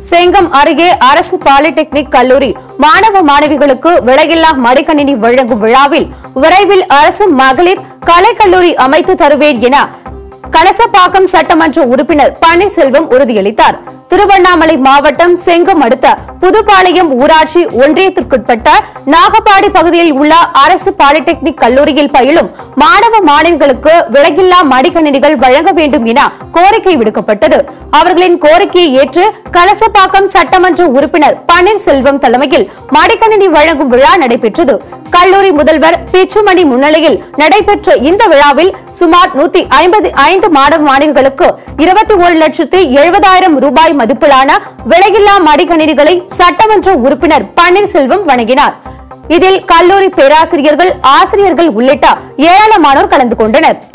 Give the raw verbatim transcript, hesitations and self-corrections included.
செங்கம் அருகே அரசு பாலிடெக்னிக் கல்லூரி மாணவ மாணவிகளுக்கு விலையில்லா மடிக்கணினி வழங்கும் விழாவில் விரைவில் அரசு மகளிர் கலைக்கல்லூரி அமைத்து தருவேன் என கலசப்பாக்கம் சட்டமன்ற உறுப்பினர் பன்னீர்செல்வம் உறுதியளித்தார். திருவண்ணாமலை மாவட்டம் செங்கம் அடுத்த புதுப்பாளையம் ஊராட்சி ஒன்றியத்திற்குட்பட்ட நாகப்பாடி பகுதியில் உள்ள அரசு பாலிடெக்னிக் கல்லூரியில் பயிலும் மாணவ மாணவிகளுக்கு விலையில்லா மடிக்கணினிகள் வழங்க வேண்டும் என கோரிக்கை விடுக்கப்பட்டது. அவர்களின் கோரிக்கையை ஏற்று கலசப்பாக்கம் சட்டமன்ற உறுப்பினர் பன்னீர்செல்வம் தலைமையில் மடிக்கணினி வழங்கும் விழா நடைபெற்றது. கல்லூரி முதல்வர் பிச்சுமணி முன்னிலையில் நடைபெற்ற இந்த விழாவில் சுமார் நூத்தி ஐம்பது ஐந்து மாணவ மாணவிகளுக்கு இருபத்தி ஒரு லட்சத்து எழுபதாயிரம் ரூபாய் மதிப்பிலான விலையில்லா மடிக்கணினிகளை சட்டமன்ற உறுப்பினர் பன்னீர்செல்வம் வழங்கினார். இதில் கல்லூரி பேராசிரியர்கள், ஆசிரியர்கள் உள்ளிட்ட ஏராளமானோர் கலந்து கொண்டனர்.